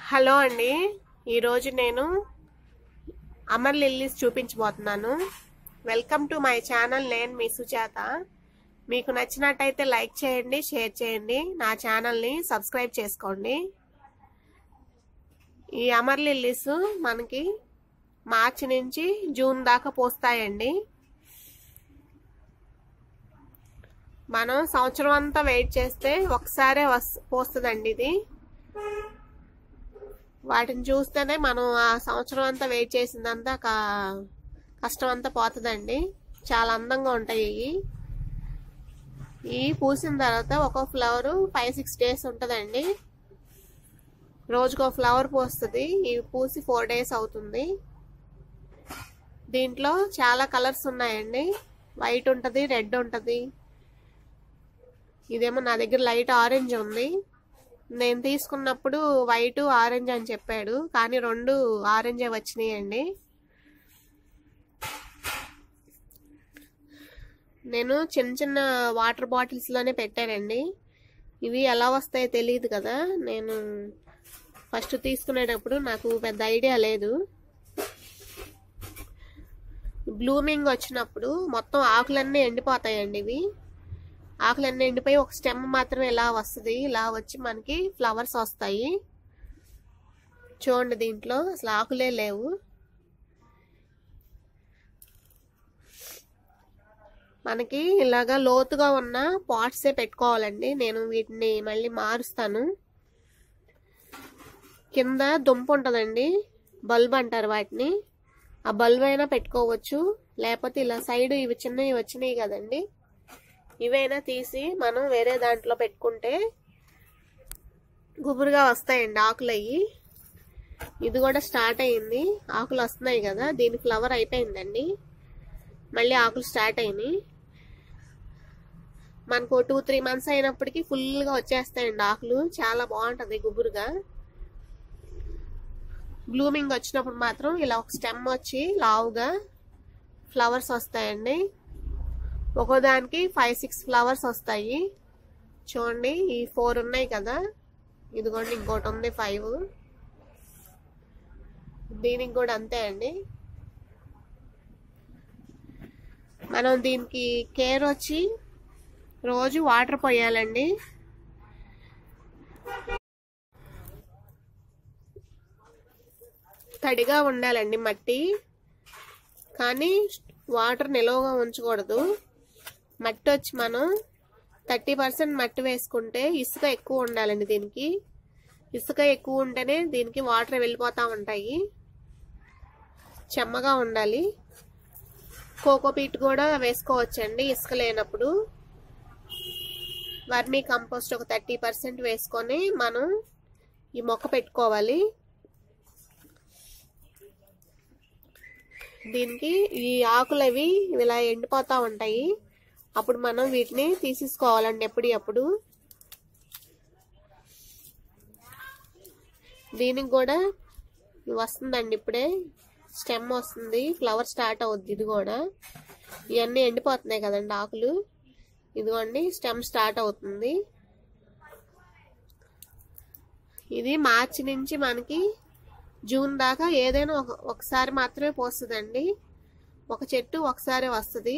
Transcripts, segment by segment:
Hello అండి, ఈరోజు నేను అమర్ లిల్లీస్ చూపించబోతున్నాను. Welcome to my channel. నేను మీ సుజాత. మీకు నచ్చినట్టయితే లైక్ చేయండి, షేర్ చేయండి, నా ఛానల్ని సబ్స్క్రైబ్ చేసుకోండి. ఈ అమర్ లిల్లీస్ మనకి మార్చి నుంచి జూన్ దాకా పోస్తాయండి. మనం సంవత్సరం అంతా వెయిట్ చేస్తే ఒకసారే పోస్తుందండి ఇది. వాటిని చూస్తేనే మనం ఆ సంవత్సరం అంతా వెయిట్ చేసిందంతా కష్టం అంతా పోతుందండి. చాలా అందంగా ఉంటాయి. ఈ పూసిన తర్వాత ఒక ఫ్లవర్ 5-6 డేస్ ఉంటుందండి. రోజుకో ఫ్లవర్ పోస్తుంది. ఇవి పూసి 4 డేస్ అవుతుంది. దీంట్లో చాలా కలర్స్ ఉన్నాయండి. వైట్ ఉంటుంది, రెడ్ ఉంటుంది. ఇదేమో నా దగ్గర లైట్ ఆరెంజ్ ఉంది. నేను తీసుకున్నప్పుడు వైట్ ఆరెంజ్ అని చెప్పాడు, కానీ 2 ఆరెంజే వచ్చినాయండి. నేను చిన్న చిన్న వాటర్ బాటిల్స్ లోనే పెట్టానండి. ఇవి ఎలా వస్తాయో తెలియదు కదా. నేను ఫస్ట్ తీసుకునేటప్పుడు నాకు పెద్ద ఐడియా లేదు. బ్లూమింగ్ వచ్చినప్పుడు మొత్తం ఆకులన్నీ ఎండిపోతాయండి. ఇవి ఆకులన్నీ ఎండిపోయి ఒక స్టెమ్ మాత్రమే ఇలా వస్తుంది. ఇలా వచ్చి మనకి ఫ్లవర్స్ వస్తాయి. చూడండి, దీంట్లో అసలు ఆకులే లేవు. మనకి ఇలాగా లోతుగా ఉన్న పాట్సే పెట్టుకోవాలండి. నేను వీటిని మళ్ళీ మారుస్తాను. కింద దుంప ఉంటుందండి, బల్బ్ అంటారు వాటిని. ఆ బల్బ్ అయినా పెట్టుకోవచ్చు, లేకపోతే ఇలా సైడ్ ఇవి చిన్నవి వచ్చినాయి కదండి, ఇవైనా తీసి మనం వేరే దాంట్లో పెట్టుకుంటే గుబురుగా వస్తాయండి ఆకులు అయ్యి. ఇది కూడా స్టార్ట్ అయింది, ఆకులు వస్తున్నాయి కదా. దీని ఫ్లవర్ అయిపోయిందండి, మళ్ళీ ఆకులు స్టార్ట్ అయినాయి. మనకు 2-3 మంత్స్ అయినప్పటికీ ఫుల్గా వచ్చేస్తాయండి ఆకులు. చాలా బాగుంటుంది గుబురుగా. బ్లూమింగ్ వచ్చినప్పుడు మాత్రం ఇలా ఒక స్టెమ్ వచ్చి లావుగా ఫ్లవర్స్ వస్తాయండి. ఒక్కోదానికి 5-6 ఫ్లవర్స్ వస్తాయి. చూడండి, ఈ 4 ఉన్నాయి కదా, ఇదిగోండి ఇంకోటి ఉంది 5. దీనికి కూడా అంతే అండి. మనం దీనికి కేర్ వచ్చి రోజు వాటర్ పోయాలండి. తడిగా ఉండాలండి మట్టి, కానీ వాటర్ నిలవగా ఉంచకూడదు. మట్టి వచ్చి మనం 30% మట్టి వేసుకుంటే ఇసుక ఎక్కువ ఉండాలండి దీనికి. ఇసుక ఎక్కువ ఉంటేనే దీనికి వాటర్ వెళ్ళిపోతూ ఉంటాయి. చెమ్మగా ఉండాలి. కోకోపీట్ కూడా వేసుకోవచ్చండి ఇసుక లేనప్పుడు. వర్మీ కంపోస్ట్ ఒక 30% వేసుకొని మనం ఈ మొక్క పెట్టుకోవాలి. దీనికి ఈ ఆకులు అవి ఇలా ఎండిపోతూ ఉంటాయి. అప్పుడు మనం వీటిని తీసేసుకోవాలండి ఎప్పటికప్పుడు. దీనికి కూడా వస్తుందండి, ఇప్పుడే స్టెమ్ వస్తుంది, ఫ్లవర్ స్టార్ట్ అవుద్ది. ఇది కూడా ఇవన్నీ ఎండిపోతున్నాయి కదండి ఆకులు. ఇదిగోండి స్టెమ్ స్టార్ట్ అవుతుంది. ఇది మార్చి నుంచి మనకి జూన్ దాకా ఏదైనా ఒకసారి మాత్రమే పోస్తుందండి. ఒక చెట్టు ఒకసారి వస్తుంది.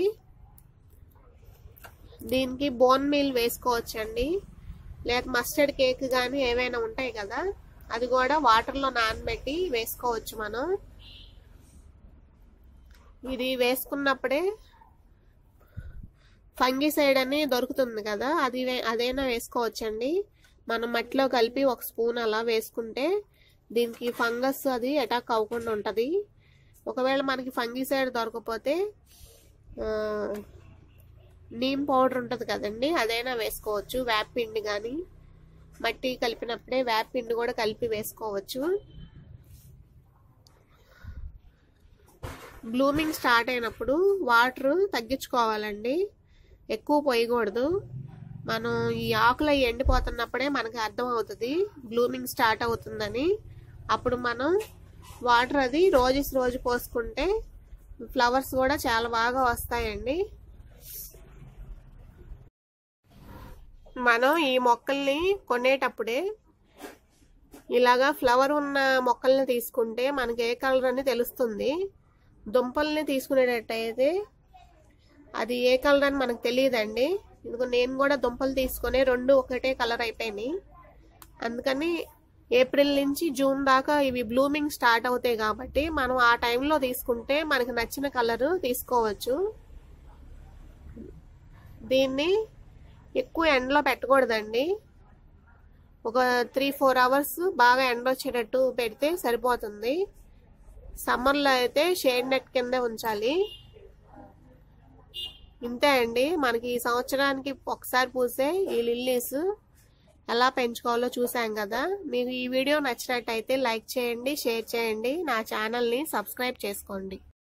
దీనికి బోన్ మీల్ వేసుకోవచ్చండి, లేక మస్టర్డ్ కేక్ కానీ ఏవైనా ఉంటాయి కదా, అది కూడా వాటర్లో నానబెట్టి వేసుకోవచ్చు మనం. ఇది వేసుకున్నప్పుడే ఫంగిసైడ్ అని దొరుకుతుంది కదా, అదైనా వేసుకోవచ్చండి. మనం మట్టిలో కలిపి 1 స్పూన్ అలా వేసుకుంటే దీనికి ఫంగస్ అది అటాక్ అవ్వకుండా ఉంటుంది. ఒకవేళ మనకి ఫంగిసైడ్ దొరకకపోతే నీమ్ పౌడర్ ఉంటుంది కదండి, అదైనా వేసుకోవచ్చు. వేపపిండి కానీ మట్టి కలిపినప్పుడే వేపపిండి కూడా కలిపి వేసుకోవచ్చు. బ్లూమింగ్ స్టార్ట్ అయినప్పుడు వాటర్ తగ్గించుకోవాలండి, ఎక్కువ పోయకూడదు. మనం ఈ ఆకులు అవి ఎండిపోతున్నప్పుడే మనకి అర్థం అవుతుంది బ్లూమింగ్ స్టార్ట్ అవుతుందని. అప్పుడు మనం వాటర్ అది రోజు పోసుకుంటే ఫ్లవర్స్ కూడా చాలా బాగా వస్తాయండి. మనం ఈ మొక్కల్ని కొనేటప్పుడే ఇలాగా ఫ్లవర్ ఉన్న మొక్కల్ని తీసుకుంటే మనకి ఏ కలర్ అని తెలుస్తుంది. దుంపల్ని తీసుకునేటట్టయితే అది ఏ కలర్ అని మనకు తెలియదండి. ఇదిగో నేను కూడా దుంపలు తీసుకుని రెండు ఒకటే కలర్ అయిపోయినాయి. అందుకని ఏప్రిల్ నుంచి జూన్ దాకా ఇవి బ్లూమింగ్ స్టార్ట్ అవుతాయి కాబట్టి మనం ఆ టైంలో తీసుకుంటే మనకి నచ్చిన కలర్ తీసుకోవచ్చు. దీన్ని ఎక్కువ ఎండలో పెట్టకూడదండి. ఒక 3-4 అవర్స్ బాగా ఎండ వచ్చేటట్టు పెడితే సరిపోతుంది. సమ్మర్లో అయితే షేడ్ నెట్ కింద ఉంచాలి. ఇంతే అండి, మనకి ఈ సంవత్సరానికి ఒకసారి పూసే ఈ లిల్లీస్ ఎలా పెంచుకోవాలో చూసాం కదా. మీకు ఈ వీడియో నచ్చినట్టయితే లైక్ చేయండి, షేర్ చేయండి, నా ఛానల్ని సబ్స్క్రైబ్ చేసుకోండి.